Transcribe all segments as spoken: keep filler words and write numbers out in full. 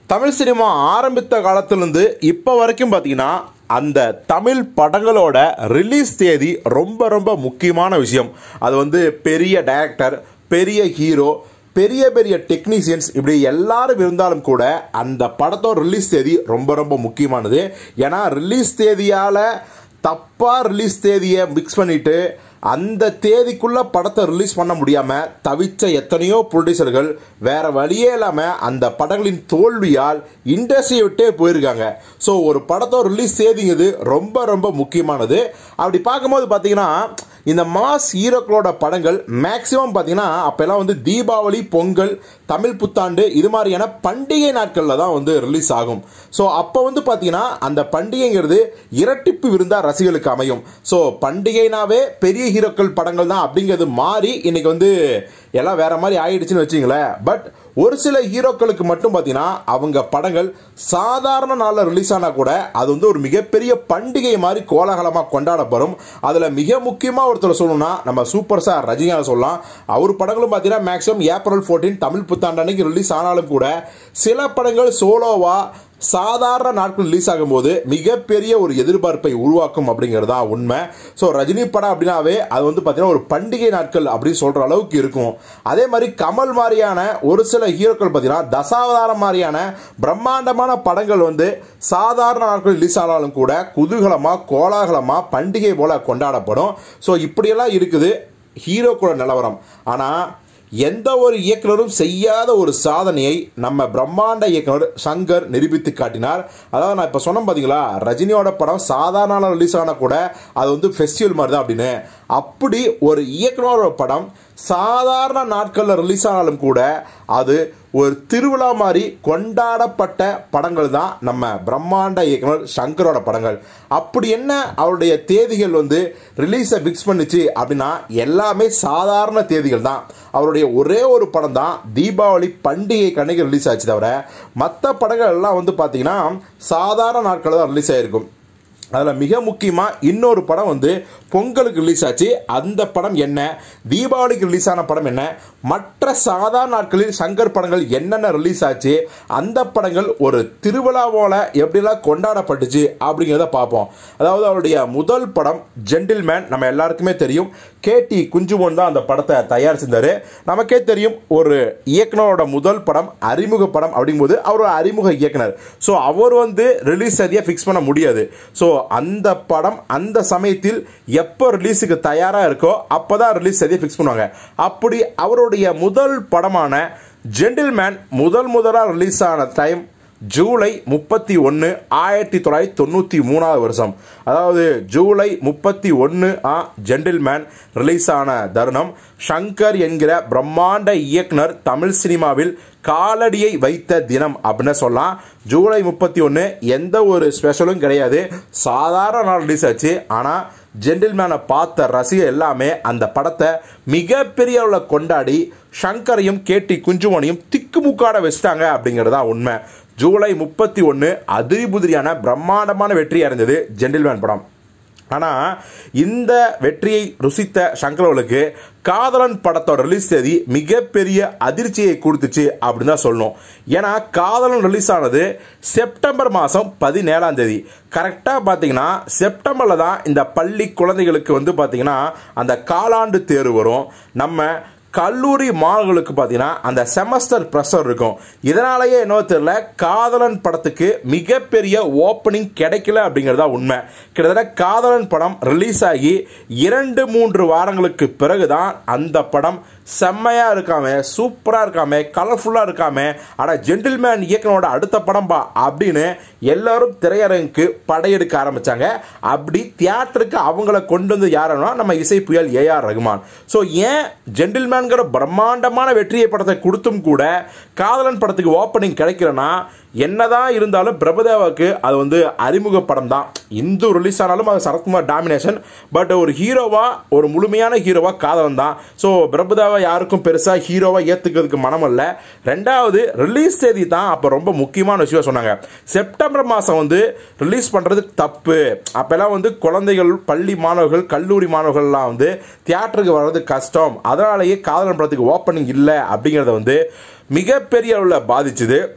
Tamil cinema ஆரம்பித்த காலத்திலிருந்து இப்போ வரைக்கும் பார்த்தீங்கன்னா அந்த தமிழ் படங்களோட ரிலீஸ் தேதி ரொம்ப ரொம்ப முக்கியமான விஷயம். அது வந்து பெரிய டைரக்டர், பெரிய ஹீரோ, பெரிய பெரிய டெக்னீஷியன்ஸ் இப்படி எல்லாரும் இருந்தாலும் கூட அந்த படத்தோட ரிலீஸ் தேதி ரொம்ப ரொம்ப முக்கியமானது. ஏன்னா ரிலீஸ் தேதியால் தப்பாக ரிலீஸ் தேதியை மிக்ஸ் பண்ணிவிட்டு அந்த தேதிக்குள்ளே படத்தை ரிலீஸ் பண்ண முடியாமல் தவிச்ச எத்தனையோ ப்ரொடியூசர்கள் வேறு வழியே இல்லாமல் அந்த படங்களின் தோல்வியால் இண்டஸ்ட்ரியை விட்டே போயிருக்காங்க. ஸோ ஒரு படத்தோட ரிலீஸ் தேதிங்கிறது ரொம்ப ரொம்ப முக்கியமானது. அப்படி பார்க்கும்போது பார்த்தீங்கன்னா இந்த மாஸ் ஹீரோக்களோட படங்கள் மேக்சிமம் பார்த்தீங்கன்னா அப்போல்லாம் வந்து தீபாவளி, பொங்கல், தமிழ் புத்தாண்டு இது மாதிரியான பண்டிகை நாட்களில் தான் வந்து ரிலீஸ் ஆகும். ஸோ அப்போ வந்து பார்த்தீங்கன்னா அந்த பண்டிகைங்கிறது இரட்டிப்பு விருந்தா ரசிகர்களுக்கு அமையும். ஸோ பண்டிகைனாவே பெரிய ஹீரோக்கள் படங்கள் தான் அப்படிங்கிறது மாறி இன்னைக்கு வந்து எல்லாம் வேற மாதிரி ஆயிடுச்சுன்னு வச்சுங்களேன். பட் ஒரு சில ஹீரோக்களுக்கு மட்டும் பார்த்தீங்கன்னா அவங்க படங்கள் சாதாரண நாளில் ரிலீஸ் ஆனால் கூட அது வந்து ஒரு மிகப்பெரிய பண்டிகை மாதிரி கோலாகலமாக கொண்டாடப்படும். அதில் மிக முக்கியமாக ஒருத்தர் சொல்லணும்னா நம்ம சூப்பர் ஸ்டார் ரஜினிகாந்த் சொல்லலாம். அவர் படங்களும் பார்த்தீங்கன்னா மேக்ஸிமம் ஏப்ரல் பதினான்கு தமிழ் புத்தாண்டு அன்னைக்கு ரிலீஸ் ஆனாலும் கூட சில படங்கள் சோலோவா சாதாரண நாட்கள் ரிலீஸ் ஆகும்போது மிகப்பெரிய ஒரு எதிர்பார்ப்பை உருவாக்கும் அப்படிங்கிறது தான் உண்மை. ஸோ ரஜினி படம் அப்படின்னாவே அது வந்து பார்த்தீங்கன்னா ஒரு பண்டிகை நாட்கள் அப்படின்னு சொல்கிற அளவுக்கு இருக்கும். அதே மாதிரி கமல் மாதிரியான ஒரு சில ஹீரோக்கள் பார்த்தீங்கன்னா தசாவதாரம் மாதிரியான பிரம்மாண்டமான படங்கள் வந்து சாதாரண நாட்கள் ரிலீஸ் ஆனாலும் கூட குதூகலமாக கோலாகலமாக பண்டிகை போல கொண்டாடப்படும். ஸோ இப்படியெல்லாம் இருக்குது ஹீரோக்களோட நிலவரம். ஆனால் எந்த ஒரு இயக்குனரும் செய்யாத ஒரு சாதனையை நம்ம பிரம்மாண்ட இயக்குனர் சங்கர் நிரூபித்து காட்டினார். அதாவது நான் இப்போ சொன்னேன் பார்த்தீங்களா, ரஜினியோட படம் சாதாரண ரிலீஸ் ஆனால் கூட அது வந்து ஃபெஸ்டிவல் மாதிரி தான் அப்படின்னு. அப்படி ஒரு இயக்குனரோட படம் சாதாரண நாட்களில் ரிலீஸ் ஆனாலும் கூட அது ஒரு திருவிழா மாதிரி கொண்டாடப்பட்ட படங்கள் தான் நம்ம பிரம்மாண்ட இயக்குனர் சங்கரோட படங்கள். அப்படி என்ன அவருடைய தேதிகள் வந்து ரிலீஸை ஃபிக்ஸ் பண்ணிச்சு அப்படின்னா எல்லாமே சாதாரண தேதிகள் தான். அவருடைய ஒரே ஒரு படம் தான் தீபாவளி பண்டிகை கணக்கு ரிலீஸ் ஆச்சு. தவிர மற்ற படங்கள் எல்லாம் வந்து பார்த்தீங்கன்னா சாதாரண நாட்களில் தான் ரிலீஸ் ஆகிருக்கும். அதில் மிக முக்கியமாக இன்னொரு படம் வந்து பொங்கலுக்கு ரிலீஸ் ஆச்சு. அந்த படம் என்ன, தீபாவளிக்கு ரிலீஸ் ஆன படம் என்ன, மற்ற சாதாரண நாட்களில் சங்கர் படங்கள் என்னென்ன ரிலீஸ் ஆச்சு, அந்த படங்கள் ஒரு திருவிழாவோல எப்படிலாம் கொண்டாடப்பட்டுச்சு அப்படிங்கிறத பார்ப்போம். அதாவது அவருடைய முதல் படம் ஜென்டில்மேன் நம்ம எல்லாருக்குமே தெரியும். கே டி குஞ்சுமோன் தான் அந்த படத்தை தயார் செஞ்சார். நமக்கே தெரியும் ஒரு இயக்குனரோட முதல் படம் அறிமுக படம் அப்படிங்கும்போது அவர் ஒரு அறிமுக இயக்குனர். ஸோ அவர் வந்து ரிலீஸ் தேதியை ஃபிக்ஸ் பண்ண முடியாது. ஸோ அந்த படம் அந்த சமயத்தில் எப்போ ரிலீஸுக்கு தயாராக இருக்கோ அப்போதான் ரிலீஸ் தேதியை ஃபிக்ஸ் பண்ணுவாங்க. அப்படி அவருடைய முதல் படமான ஜென்டில்மேன் முதல் முதலாக ரிலீஸ் ஆன டைம் ஜூலை முப்பத்தி ஒன்று ஆயிரத்தி தொள்ளாயிரத்தி தொண்ணூற்றி மூணாவது வருஷம். அதாவது ஜூலை முப்பத்தி ஒன்று ஆ ஜென்டில்மேன் ரிலீஸ் ஆன தருணம். சங்கர் என்கிற பிரம்மாண்ட இயக்குனர் தமிழ் சினிமாவில் காலடியை வைத்த தினம் அப்படின்னு சொல்லலாம். ஜூலை முப்பத்தி ஒன்று எந்த ஒரு ஸ்பெஷலும் கிடையாது, சாதாரண நாள் ரிலீஸ் ஆச்சு. ஆனால் ஜென்டில்மேனை பார்த்த ரசிகர் எல்லாமே அந்த படத்தை மிகப்பெரிய அளவில் கொண்டாடி சங்கரையும் கே டி குஞ்சுமோனையும் திக்குமுக்காட வச்சுட்டாங்க அப்படிங்கிறது தான் உண்மை. ஜூலை முப்பத்தி ஒன்று அதிரிபுதிரியான பிரம்மாண்டமான வெற்றியாக இருந்தது ஜென்டில்மேன் படம். ஆனால் இந்த வெற்றியை ருசித்த சங்கரவர்களுக்கு காதலன் படத்தோட ரிலீஸ் தேதி மிகப்பெரிய அதிர்ச்சியை கொடுத்துச்சு அப்படின்னு தான் சொல்லணும். ஏன்னா காதலன் ரிலீஸ் ஆனது செப்டம்பர் மாதம் பதினேழாம் தேதி. கரெக்டாக பார்த்தீங்கன்னா செப்டம்பரில் தான் இந்த பள்ளி குழந்தைகளுக்கு வந்து பார்த்தீங்கன்னா அந்த காலாண்டு தேர்வு வரும். நம்ம கல்லூரி மாணவர்களுக்கு பார்த்தீங்கன்னா அந்த செமஸ்டர் ப்ரெஷர் இருக்கும். இதனாலேயே என்ன தெரியல காதலன் படத்துக்கு மிகப்பெரிய ஓப்பனிங் கிடைக்கல அப்படிங்கிறதா உண்மை. கிட்டத்தட்ட காதலன் படம் ரிலீஸ் ஆகி இரண்டு மூன்று வாரங்களுக்கு பிறகுதான் அந்த படம் செம்மையாக இருக்காம, சூப்பராக இருக்காம, கலர்ஃபுல்லாக இருக்காம, ஆனால் ஜென்டில்மேன் இயக்குனரோட அடுத்த படம் பா அப்படின்னு எல்லாரும் திரையரங்குக்கு படையெடுக்க ஆரம்பித்தாங்க. அப்படி தியேட்டருக்கு அவங்கள கொண்டு வந்து யாருன்னா நம்ம இசை புயல் ஏ ஆர் ரகுமான். ஸோ ஏன் ஜென்டில்மேன்கிற பிரம்மாண்டமான வெற்றியை படத்தை கொடுத்தும் கூட காதலன் படத்துக்கு ஓப்பனிங் கிடைக்கிறேன்னா என்னதான் இருந்தாலும் பிரபுதேவாவுக்கு அது வந்து அறிமுக படம் தான். இந்து ரிலீஸ் ஆனாலும் அது சரத்குமார் டாமினேஷன். பட் ஒரு ஹீரோவா, ஒரு முழுமையான ஹீரோவா காதலன் தான். ஸோ பிரபுதேவா யாருக்கும் பெருசாக ஹீரோவா ஏற்றுக்கிறதுக்கு மனம் இல்லை. ரெண்டாவது ரிலீஸ் தேதி தான் அப்போ ரொம்ப முக்கியமான விஷயம் சொன்னாங்க. செப்டம்பர் மாதம் வந்து ரிலீஸ் பண்ணுறது தப்பு. அப்போல்லாம் வந்து குழந்தைகள், பள்ளி மாணவர்கள், கல்லூரி மாணவர்கள்லாம் வந்து தியேட்டருக்கு வர்றது கஷ்டம். அதனாலேயே காதலன் படத்துக்கு ஓப்பனிங் இல்லை அப்படிங்கிறத வந்து மிகப்பெரிய அளவில் பாதிச்சுது.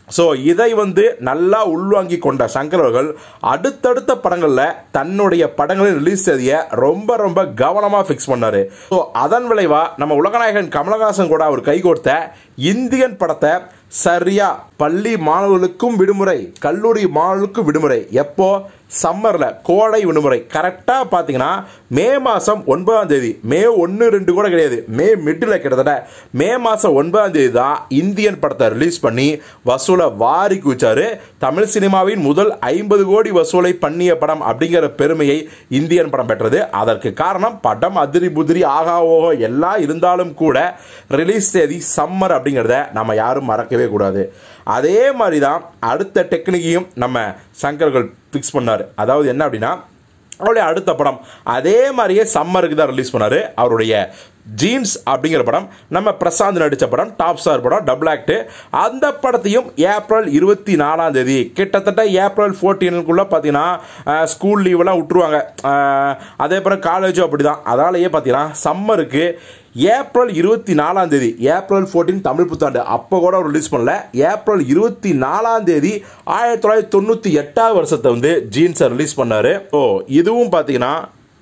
ஸோ இதை வந்து நல்லா உள்வாங்கி கொண்ட சங்கர் அவர்கள் அடுத்தடுத்த படங்களில் தன்னுடைய படங்களின் ரிலீஸ் தேதியை ரொம்ப ரொம்ப கவனமாக ஃபிக்ஸ் பண்ணார். ஸோ அதன் விளைவாக நம்ம உலகநாயகன் கமலஹாசன் கூட அவர் கைகோர்த்த இந்தியன் படத்தை சரியா பள்ளி மாணவர்களுக்கும் விடுமுறை, கல்லூரி மாணவர்களுக்கும் விடுமுறை, எப்போ சம்மரில் கோடை விடுமுறை கரெக்டாக பார்த்தீங்கன்னா மே மாதம் ஒன்பதாம் தேதி, மே ஒன்று ரெண்டு கூட கிடையாது, மே மிடில் கிட்டத்தட்ட மே மாதம் ஒன்பதாம் தேதி தான் இந்தியன் படத்தை ரிலீஸ் பண்ணி வசூலை வாரி குவிச்சாரு. தமிழ் சினிமாவின் முதல் ஐம்பது கோடி வசூலை பண்ணிய படம் அப்படிங்கிற பெருமையை இந்தியன் படம் பெற்றது. அதற்கு காரணம் படம் அதிரி புதிரி ஆகா ஓகோ எல்லாம் இருந்தாலும் கூட ரிலீஸ் தேதி சம்மர் அப்படிங்கிறத நம்ம யாரும் மறக்கவே கூடாது. அதே மாதிரி தான் அடுத்த டெக்னிக்கையும் நம்ம சங்கர்கள் ஃபிக்ஸ் பண்ணார். அதாவது என்ன அப்படின்னா அவருடைய அடுத்த படம் அதே மாதிரியே சம்மருக்கு தான் ரிலீஸ் பண்ணார். அவருடைய ஜீன்ஸ் அப்படிங்கிற படம் நம்ம பிரசாந்த் நடித்த படம், டாப் ஸ்டார் படம், டபுள் ஆக்ட். அந்த படத்தையும் ஏப்ரல் இருபத்தி நாலாம் தேதி கிட்டத்தட்ட ஏப்ரல் பதினான்குள்ள பார்த்தீங்கன்னா ஸ்கூல் லீவெல்லாம் விட்டுருவாங்க. அதே போல் காலேஜும் அப்படி தான். அதனாலேயே பார்த்தீங்கன்னா சம்மருக்கு ஏப்ரல் இருபத்தி நாலாம் தேதி, ஏப்ரல் பதினான்கு தமிழ் புத்தாண்டு அப்போ கூட அவர் ரிலீஸ் பண்ணல. ஏப்ரல் இருபத்தி நாலாம் தேதி ஆயிரத்தி தொள்ளாயிரத்தி தொண்ணூற்றி எட்டாவது வருஷத்தை வந்து ஜீன்ஸை ரிலீஸ் பண்ணார். ஓ இதுவும் பார்த்தீங்கன்னா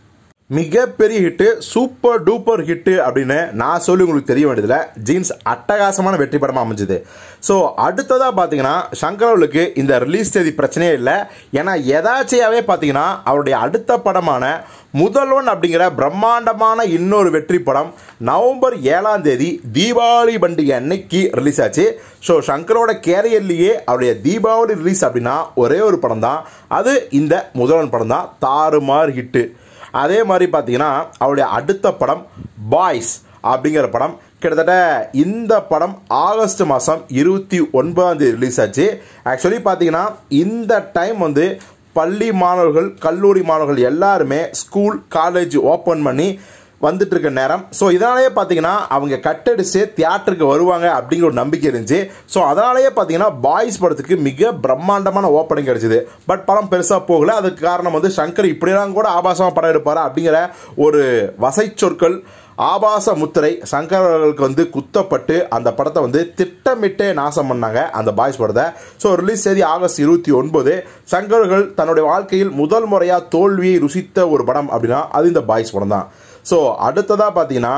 மிகப்பெரிய ஹிட்டு, சூப்பர் டூப்பர் ஹிட்டு அப்படின்னு நான் சொல்லி உங்களுக்கு தெரிய வேண்டியதில்லை. ஜீன்ஸ் அட்டகாசமான வெற்றி படமாக அமைஞ்சுது. ஸோ அடுத்ததாக பார்த்தீங்கன்னா சங்கர் அவர்களுக்கு இந்த ரிலீஸ் தேதி பிரச்சனையே இல்லை. ஏன்னா எதாச்சியாவே பார்த்தீங்கன்னா அவருடைய அடுத்த படமான முதல்வன் அப்படிங்கிற பிரம்மாண்டமான இன்னொரு வெற்றி படம் நவம்பர் ஏழாம் தேதி தீபாவளி பண்டிகை அன்னைக்கு ரிலீஸ் ஆச்சு. ஸோ சங்கரோட கேரியர்லேயே அவருடைய தீபாவளி ரிலீஸ் அப்படின்னா ஒரே ஒரு படம் தான், அது இந்த முதல்வன் படம் தான். தாறுமாறு ஹிட்டு. அதே மாதிரி பார்த்தீங்கன்னா அவருடைய அடுத்த படம் பாய்ஸ் அப்படிங்கிற படம் கிட்டத்தட்ட இந்த படம் ஆகஸ்ட் மாதம் இருபத்தி ஒன்பதாம் தேதி ரிலீஸ் ஆச்சு. ஆக்சுவலி பார்த்தீங்கன்னா இந்த டைம் வந்து பள்ளி மாணவர்கள், கல்லூரி மாணவர்கள் எல்லாருமே ஸ்கூல் காலேஜ் ஓப்பன் பண்ணி வந்துட்டு இருக்க நேரம். ஸோ இதனாலேயே பார்த்தீங்கன்னா அவங்க கட்டடிச்சு தியேட்டருக்கு வருவாங்க அப்படிங்கிற ஒரு நம்பிக்கை இருந்துச்சு. ஸோ அதனாலேயே பார்த்தீங்கன்னா பாய்ஸ் படத்துக்கு மிக பிரம்மாண்டமான ஓப்பனிங் கிடைச்சிது. பட் படம் பெருசாக போகல. அதுக்கு காரணம் வந்து சங்கர் இப்படிலாம் கூட ஆபாசமாக படம் எடுப்பாரா அப்படிங்கிற ஒரு வசை சொற்கள், ஆபாச முத்திரை சங்கர் அவர்களுக்கு வந்து குத்தப்பட்டு அந்த படத்தை வந்து திட்டமிட்டே நாசம் பண்ணாங்க அந்த பாய்ஸ் படத்தை. ஸோ ரிலீஸ் தேதி ஆகஸ்ட் இருபத்தி ஒன்பது. சங்கர் அவர்கள் தன்னுடைய வாழ்க்கையில் முதல் முறையாக தோல்வியை ருசித்த ஒரு படம் அப்படின்னா அது இந்த பாய்ஸ் படம் தான். ஸோ அடுத்ததாக பார்த்தீங்கன்னா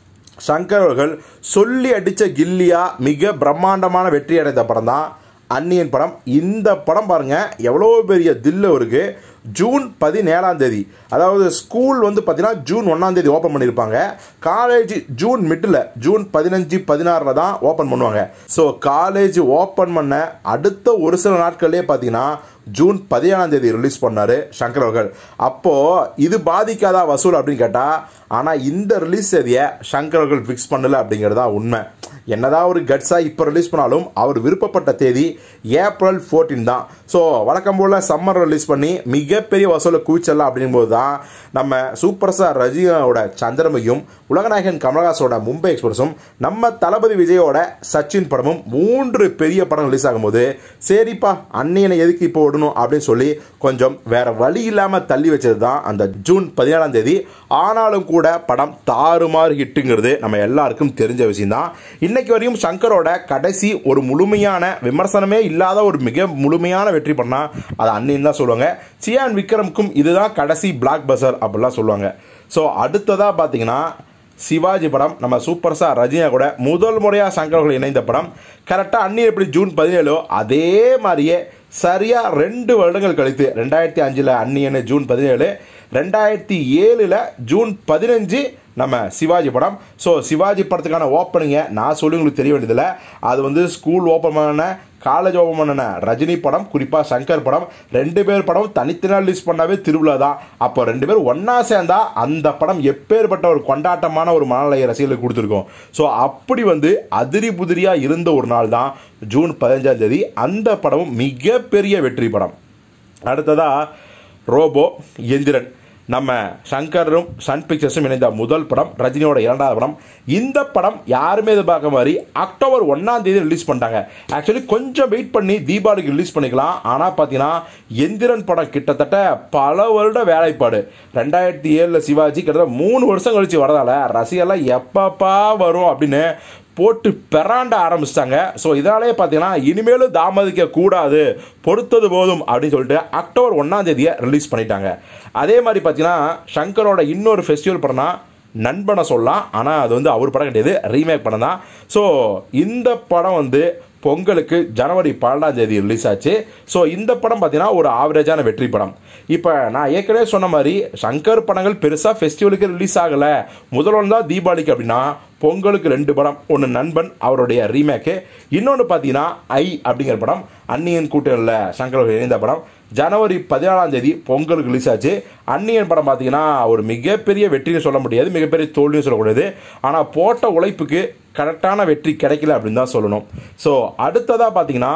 சங்கர் அவர்கள் சொல்லி அடித்த கில்லியா மிக பிரம்மாண்டமான வெற்றி அடைந்த படம் தான் அந்நியன் படம். இந்த படம் பாருங்கள் எவ்வளோ பெரிய தில்லு இருக்கு. ஜூன் பதினேழாம் தேதி, அதாவது ஸ்கூல் வந்து பார்த்தீங்கன்னா ஜூன் ஒன்றாம் தேதி ஓப்பன் பண்ணியிருப்பாங்க. காலேஜ் ஜூன் மிட்டில் ஜூன் பதினஞ்சு பதினாறில் தான் ஓப்பன் பண்ணுவாங்க. ஸோ காலேஜ் ஓப்பன் பண்ண அடுத்த ஒரு சில நாட்கள்லேயே பார்த்தீங்கன்னா ஜூன் பதினேழாம் தேதி ரிலீஸ் பண்ணார் சங்கர் அவர்கள். அப்போது இது பாதிக்காதா வசூல் அப்படின்னு கேட்டால், ஆனால் இந்த ரிலீஸ் தேதியை சங்கர் அவர்கள் ஃபிக்ஸ் பண்ணலை அப்படிங்கிறது தான் உண்மை. என்னதான் ஒரு கட்ஸாக இப்போ ரிலீஸ் பண்ணாலும் அவர் விருப்பப்பட்ட தேதி ஏப்ரல் பதினான்கு தான். ஸோ வழக்கம் போல் சம்மர் ரிலீஸ் பண்ணி மிகப்பெரிய வசூலை குவிச்சலாம் அப்படிங்கும்போது தான் நம்ம சூப்பர் ஸ்டார் ரஜினியோட சந்திரமுகியும், உலகநாயகன் கமலஹாசனோட மும்பை எக்ஸ்பிரஸும், நம்ம தளபதி விஜயோட சச்சின் படமும் மூன்று பெரிய படம் ரிலீஸ் ஆகும்போது சரிப்பா அந்நியனை எதுக்கு இப்போ விடணும் அப்படின்னு சொல்லி கொஞ்சம் வேற வழி இல்லாமல் தள்ளி வச்சது தான் அந்த ஜூன் பதினேழாம் தேதி. ஆனாலும் கூட படம் தாறுமாறு ஹிட்டுங்கிறது நம்ம எல்லாருக்கும் தெரிஞ்ச விஷயம் தான். இன்னைக்கு வரையும் சங்கரோட கடைசி ஒரு முழுமையான விமர்சனமே இல்லாத ஒரு மிக முழுமையான வெற்றி பண்ணா அது அந்நியன் தான் சொல்லுவாங்க. சியான் விக்ரமுக்கும் இதுதான் கடைசி பிளாக் பஸ்டர் அப்படிலாம் சொல்லுவாங்க. ஸோ அடுத்ததாக பார்த்தீங்கன்னா சிவாஜி படம் நம்ம சூப்பர் ஸ்டார் ரஜினியா கூட முதல் முறையாக சங்கர் அவர்கள் இணைந்த படம். கரெக்டாக அந்நியன் எப்படி ஜூன் பதினேழோ அதே மாதிரியே சரியாக ரெண்டு வருடங்கள் கழித்து ரெண்டாயிரத்தி அஞ்சில் அந்நியன் ஜூன் பதினேழு, ரெண்டாயிரத்தி ஏழில் ஜூன் பதினஞ்சு நம்ம சிவாஜி படம். ஸோ சிவாஜி படத்துக்கான ஓப்பனிங்கை நான் சொல்லி உங்களுக்கு தெரிய வேண்டியதில்லை. அது வந்து ஸ்கூல் ஓப்பன் பண்ண, காலேஜ் ஓப்பன் பண்ண ரஜினி படம், குறிப்பாக சங்கர் படம், ரெண்டு பேர் படம் தனித்தனியாக ரிலீஸ் பண்ணாவே திருவிழா தான். அப்போ ரெண்டு பேர் ஒன்றா சேர்ந்தா அந்த படம் எப்பேற்பட்ட ஒரு கொண்டாட்டமான ஒரு மனநிலையை ரசிகர்களுக்கு கொடுத்துருக்கோம். ஸோ அப்படி வந்து அதிரி புதிரியாக இருந்த ஒரு நாள் தான் ஜூன் பதினஞ்சாம் தேதி. அந்த படமும் மிகப்பெரிய வெற்றி படம். அடுத்ததாக ரோபோ எந்திரன் நம்ம சங்கரும் சன் பிக்சர்ஸும் இணைந்த முதல் படம், ரஜினியோட இரண்டாவது படம். இந்த படம் யாருமே எதிர்பார்க்க மாதிரி அக்டோபர் ஒன்றாம் தேதி ரிலீஸ் பண்ணிட்டாங்க. ஆக்சுவலி கொஞ்சம் வெயிட் பண்ணி தீபாவளிக்கு ரிலீஸ் பண்ணிக்கலாம். ஆனால் பார்த்தீங்கன்னா எந்திரன் படம் கிட்டத்தட்ட பல வருட வேலைப்பாடு. ரெண்டாயிரத்தி ஏழில் சிவாஜி கிட்டத்தட்ட மூணு வருஷம் கழிச்சு வரதால ரசிகர்லாம் எப்பப்பா வரும் அப்படின்னு போட்டு பெறாண்ட ஆரம்பிச்சிட்டாங்க. ஸோ இதனாலே பார்த்தீங்கன்னா இனிமேலும் தாமதிக்க கூடாது, பொறுத்தது போதும் அப்படின்னு சொல்லிட்டு அக்டோபர் ஒன்றாம் தேதியை ரிலீஸ் பண்ணிட்டாங்க. அதே மாதிரி பார்த்தீங்கன்னா சங்கரோட இன்னொரு ஃபெஸ்டிவல் படம்னா நண்பனை சொல்லலாம். ஆனால் அது வந்து அவர் படம் கிடையாது, ரீமேக் படம் தான். ஸோ இந்த படம் வந்து பொங்கலுக்கு ஜனவரி பன்னெண்டாம் தேதி ரிலீஸ் ஆச்சு. ஸோ இந்த படம் பார்த்தீங்கன்னா ஒரு ஆவரேஜான வெற்றி படம். இப்போ நான் ஏற்கனவே சொன்ன மாதிரி சங்கர் படங்கள் பெருசாக ஃபெஸ்டிவலுக்கு ரிலீஸ் ஆகலை, முதல் ஒன்று தான் தீபாவளிக்கு. அப்படின்னா பொங்கலுக்கு ரெண்டு படம், ஒன்று நண்பன் அவருடைய ரீமேக்கு, இன்னொன்று பார்த்தீங்கன்னா ஐ அப்படிங்கிற படம் அன்னியன் கூட்டணியில் சங்கர் இணைந்த படம். ஜனவரி பதினாலாம் தேதி பொங்கலுக்கு ரிலீஸ் ஆச்சு. அன்னியன் படம் பார்த்தீங்கன்னா ஒரு மிகப்பெரிய வெற்றின்னு சொல்ல முடியாது, மிகப்பெரிய தோல்வின்னு சொல்லக்கூடாது. ஆனால் போட்ட உழைப்புக்கு கரெக்டான வெற்றி கிடைக்கல அப்படின்னு தான் சொல்லணும். ஸோ அடுத்ததாக பார்த்தீங்கன்னா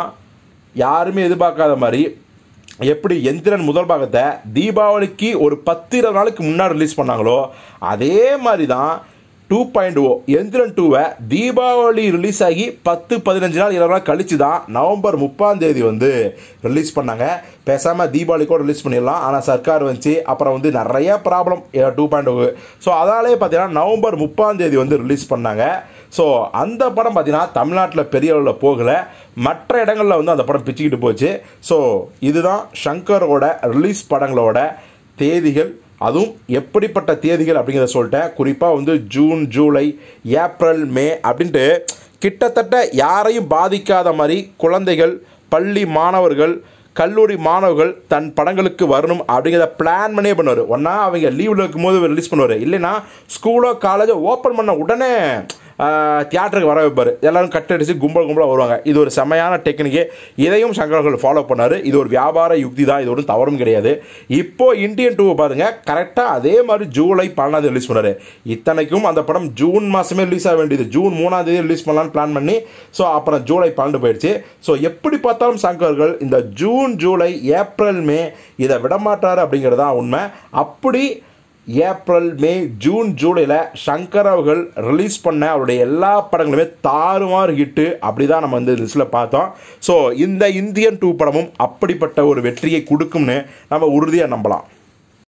யாருமே எதிர்பார்க்காத மாதிரி எப்படி எந்திரன் முதல் பாகத்தை தீபாவளிக்கு ஒரு பத்து இருபது நாளுக்கு முன்னாடி ரிலீஸ் பண்ணாங்களோ அதே மாதிரி தான் டூ பாயிண்ட் ஓ எந்திரன் டூவை தீபாவளி ரிலீஸ் ஆகி பத்து பதினஞ்சு நாள் இருபது நாள் கழிச்சு தான் நவம்பர் முப்பாம் தேதி வந்து ரிலீஸ் பண்ணாங்க. பேசாமல் தீபாவளிக்கோடு ரிலீஸ் பண்ணிடலாம், ஆனால் சர்க்கார் வந்துச்சு, அப்புறம் வந்து நிறைய problem two point O. So அதாலே பார்த்தீங்கன்னா நவம்பர் முப்பாம் தேதி வந்து ரிலீஸ் பண்ணாங்க. ஸோ அந்த படம் பார்த்தீங்கன்னா தமிழ்நாட்டில் பெரிய அளவில் போகலை, மற்ற இடங்களில் வந்து அந்த படம் பிச்சுக்கிட்டு போச்சு. ஸோ இதுதான் சங்கரோட ரிலீஸ் படங்களோட தேதிகள், அதுவும் எப்படிப்பட்ட தேதிகள் அப்படிங்கிறத சொல்லிட்டேன். குறிப்பாக வந்து ஜூன், ஜூலை, ஏப்ரல், மே அப்படின்ட்டு கிட்டத்தட்ட யாரையும் பாதிக்காத மாதிரி குழந்தைகள், பள்ளி மாணவர்கள், கல்லூரி மாணவர்கள் தன் படங்களுக்கு வரணும் அப்படிங்கிறத பிளான் பண்ணியே பண்ணுவார். ஒன்றா அவங்க லீவில் இருக்கும்போது ரிலீஸ் பண்ணுவார், இல்லைன்னா ஸ்கூலோ காலேஜோ ஓப்பன் பண்ண உடனே தியேட்டருக்கு வர வைப்பார். எல்லோரும் கட் அடித்து கும்பல் கும்பலாக வருவாங்க. இது ஒரு செமையான டெக்னிக்கு, இதையும் சங்கர்கள் ஃபாலோ பண்ணார். இது ஒரு வியாபார யுக்தி தான், இது ஒரு தவறும் கிடையாது. இப்போது இந்தியன் டூவை பாருங்கள், கரெக்டாக அதே மாதிரி ஜூலை பன்னெண்டாம் தேதி ரிலீஸ் பண்ணார். இத்தனைக்கும் அந்த படம் ஜூன் மாதமே ரிலீஸ் ஆக வேண்டியது, ஜூன் மூணாம் தேதி ரிலீஸ் பண்ணலான்னு பிளான் பண்ணி ஸோ அப்புறம் ஜூலை பன்னெண்டு போயிடுச்சு. ஸோ எப்படி பார்த்தாலும் சங்கர்கள் இந்த ஜூன், ஜூலை, ஏப்ரல், மே இதை விடமாட்டார் அப்படிங்கிறது தான் உண்மை. அப்படி ஏப்ரல், மே, ஜூன், ஜூலையில் சங்கர் அவர்கள் ரிலீஸ் பண்ண அவருடைய எல்லா படங்களுமே தாறுமாறு ஹிட்டு அப்படி தான் நம்ம இந்த லிஸ்ட்டில் பார்த்தோம். ஸோ இந்த இந்தியன் டூ படமும் அப்படிப்பட்ட ஒரு வெற்றியை கொடுக்கும்னு நம்ம உறுதியாக நம்பலாம்.